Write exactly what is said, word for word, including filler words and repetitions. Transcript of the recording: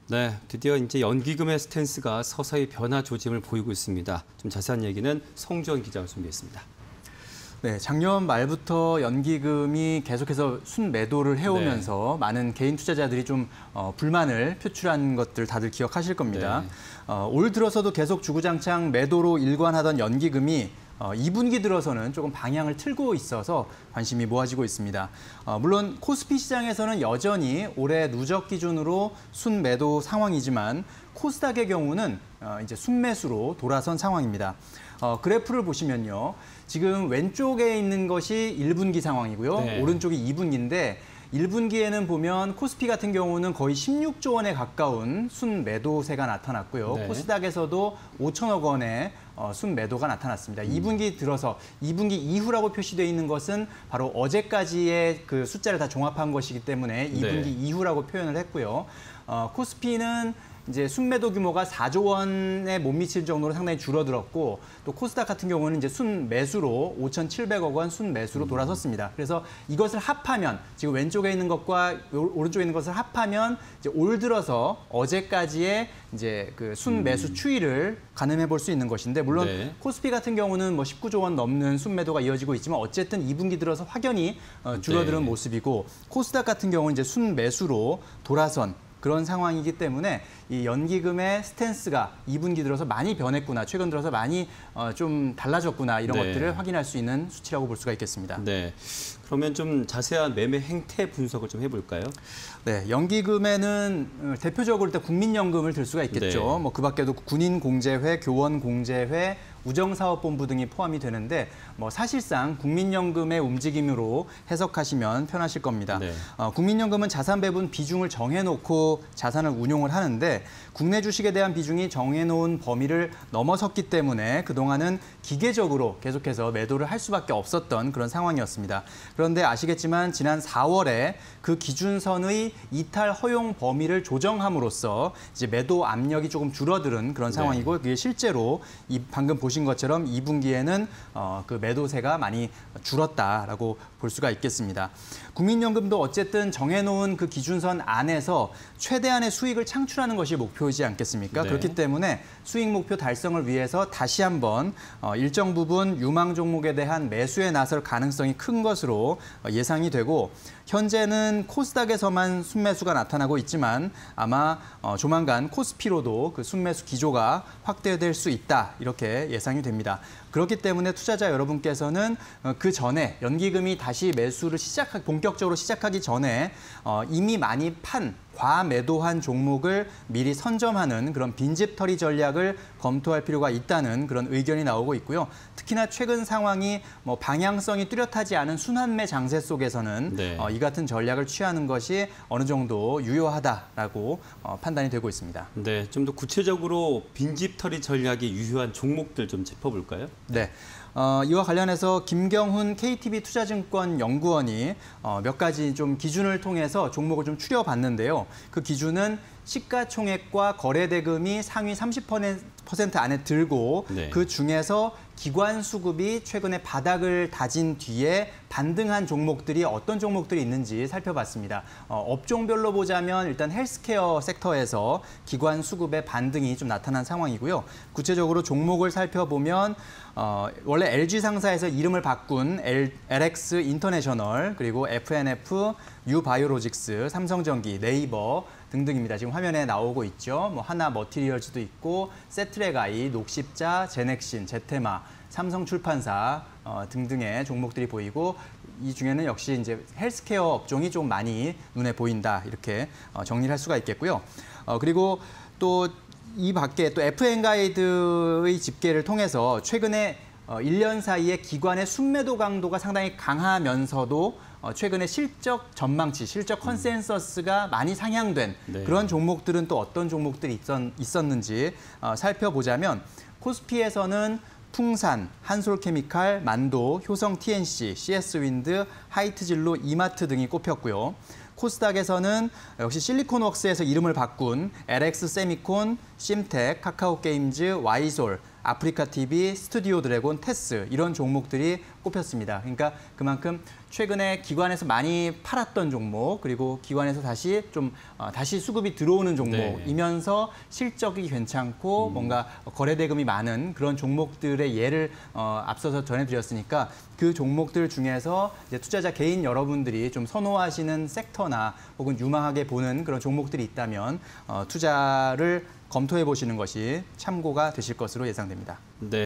네, 드디어 이제 연기금의 스탠스가 서서히 변화 조짐을 보이고 있습니다. 좀 자세한 얘기는 성주원 기자가 준비했습니다. 네, 작년 말부터 연기금이 계속해서 순매도를 해오면서 네. 많은 개인 투자자들이 좀 어, 불만을 표출한 것들 다들 기억하실 겁니다. 네. 어, 올 들어서도 계속 주구장창 매도로 일관하던 연기금이 어, 이 분기 들어서는 조금 방향을 틀고 있어서 관심이 모아지고 있습니다. 어, 물론 코스피 시장에서는 여전히 올해 누적 기준으로 순매도 상황이지만 코스닥의 경우는 어, 이제 순매수로 돌아선 상황입니다. 어, 그래프를 보시면요. 지금 왼쪽에 있는 것이 일 분기 상황이고요. 네. 오른쪽이 이 분기인데 일 분기에는 보면 코스피 같은 경우는 거의 십육조 원에 가까운 순매도세가 나타났고요. 네. 코스닥에서도 오천억 원의 어, 순매도가 나타났습니다. 음. 이 분기 들어서 이 분기 이후라고 표시되어 있는 것은 바로 어제까지의 그 숫자를 다 종합한 것이기 때문에 이 분기 네. 이후라고 표현을 했고요. 어, 코스피는 이제 순매도 규모가 사조 원에 못 미칠 정도로 상당히 줄어들었고 또 코스닥 같은 경우는 이제 순매수로 오천칠백억 원 순매수로 돌아섰습니다. 그래서 이것을 합하면 지금 왼쪽에 있는 것과 오른쪽에 있는 것을 합하면 이제 올 들어서 어제까지의 이제 그 순매수 추이를 가늠해 볼 수 있는 것인데 물론 네. 코스피 같은 경우는 뭐 십구조 원 넘는 순매도가 이어지고 있지만 어쨌든 이 분기 들어서 확연히 줄어드는 네. 모습이고 코스닥 같은 경우는 이제 순매수로 돌아선 그런 상황이기 때문에 이 연기금의 스탠스가 이 분기 들어서 많이 변했구나, 최근 들어서 많이 어, 좀 달라졌구나 이런 네. 것들을 확인할 수 있는 수치라고 볼 수가 있겠습니다. 네. 그러면 좀 자세한 매매 행태 분석을 좀 해볼까요? 네, 연기금에는 대표적으로 일단 국민연금을 들 수가 있겠죠. 네. 뭐 그 밖에도 군인공제회, 교원공제회, 우정사업본부 등이 포함이 되는데 뭐 사실상 국민연금의 움직임으로 해석하시면 편하실 겁니다. 네. 어, 국민연금은 자산 배분 비중을 정해놓고 자산을 운용을 하는데 국내 주식에 대한 비중이 정해놓은 범위를 넘어섰기 때문에 그동안은 기계적으로 계속해서 매도를 할 수밖에 없었던 그런 상황이었습니다. 그런데 아시겠지만 지난 사월에 그 기준선의 이탈 허용 범위를 조정함으로써 이제 매도 압력이 조금 줄어드는 그런 상황이고 네. 그게 실제로 이 방금 보신 것처럼 이 분기에는 어, 그 매도세가 많이 줄었다라고 볼 수가 있겠습니다. 국민연금도 어쨌든 정해놓은 그 기준선 안에서 최대한의 수익을 창출하는 것이 목표이지 않겠습니까? 네. 그렇기 때문에 수익 목표 달성을 위해서 다시 한번 어, 일정 부분 유망 종목에 대한 매수에 나설 가능성이 큰 것으로 예상이 되고 현재는 코스닥에서만 순매수가 나타나고 있지만 아마 어, 조만간 코스피로도 그 순매수 기조가 확대될 수 있다 이렇게 예상이 됩니다. 그렇기 때문에 투자자 여러분께서는 그 전에 연기금이 다시 매수를 시작하 본격적으로 시작하기 전에 어, 이미 많이 판 과매도한 종목을 미리 선점하는 그런 빈집털이 전략을 검토할 필요가 있다는 그런 의견이 나오고 있고요. 특히나 최근 상황이 뭐 방향성이 뚜렷하지 않은 순환매 장세 속에서는 네. 어, 이 같은 전략을 취하는 것이 어느 정도 유효하다라고 어, 판단이 되고 있습니다. 네, 좀 더 구체적으로 빈집털이 전략이 유효한 종목들 좀 짚어볼까요? 네. 어, 이와 관련해서 김경훈 케이티비 투자증권 연구원이 어, 몇 가지 좀 기준을 통해서 종목을 좀 추려봤는데요. 그 기준은 시가총액과 거래대금이 상위 삼십 퍼센트 안에 들고 네. 그 중에서 기관 수급이 최근에 바닥을 다진 뒤에 반등한 종목들이 어떤 종목들이 있는지 살펴봤습니다. 어, 업종별로 보자면 일단 헬스케어 섹터에서 기관 수급의 반등이 좀 나타난 상황이고요. 구체적으로 종목을 살펴보면 어, 원래 엘지 상사에서 이름을 바꾼 엘, 엘엑스 인터내셔널, 그리고 에프엔에프, 유바이오로직스, 삼성전기, 네이버 등등입니다. 지금 화면에 나오고 있죠. 뭐 하나 머티리얼즈도 있고 세트랙아이, 녹십자, 제넥신, 제테마, 삼성출판사 어, 등등의 종목들이 보이고 이 중에는 역시 이제 헬스케어 업종이 좀 많이 눈에 보인다 이렇게 어, 정리를 할 수가 있겠고요. 어, 그리고 또 이 밖에 또 에프엔가이드의 집계를 통해서 최근에 어, 일 년 사이에 기관의 순매도 강도가 상당히 강하면서도 어, 최근에 실적 전망치, 실적 컨센서스가 많이 상향된 네. 그런 종목들은 또 어떤 종목들이 있었, 있었는지 어, 살펴보자면 코스피에서는 풍산, 한솔케미칼, 만도, 효성 티엔씨, 씨에스윈드, 하이트진로, 이마트 등이 꼽혔고요. 코스닥에서는 역시 실리콘웍스에서 이름을 바꾼 엘엑스세미콘, 심텍, 카카오게임즈, 와이솔, 아프리카티비, 스튜디오 드래곤, 테스 이런 종목들이 꼽혔습니다. 그러니까 그만큼 최근에 기관에서 많이 팔았던 종목 그리고 기관에서 다시 좀 어, 다시 수급이 들어오는 종목이면서 실적이 괜찮고 음. 뭔가 거래 대금이 많은 그런 종목들의 예를 어, 앞서서 전해드렸으니까 그 종목들 중에서 이제 투자자 개인 여러분들이 좀 선호하시는 섹터나 혹은 유망하게 보는 그런 종목들이 있다면 어, 투자를 검토해 보시는 것이 참고가 되실 것으로 예상됩니다. 네.